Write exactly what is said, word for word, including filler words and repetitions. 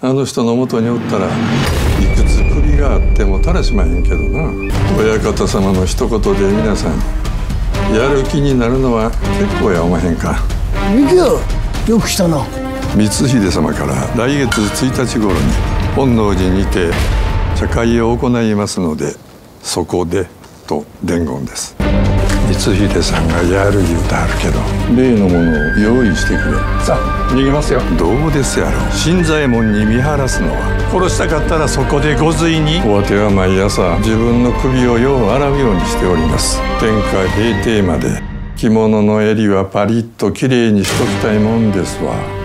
あの人の元におったらいくつ首があっても足らしまへんけどな。親方様の一言で皆さんやる気になるのは結構やおまへんか。 ミキよ、よく来たな。 光秀様から来月ついたち頃に本能寺にて茶会を行いますので、そこでと伝言です。光秀さんがやる言うてはるけど、例のものを用意してくれ。さあ逃げますよ。どうですやろ。新左衛門に見張らすのは、殺したかったらそこでご随に。おわては毎朝自分の首をよう洗うようにしております。天下平定まで着物の襟はパリッときれいにしときたいもんですわ。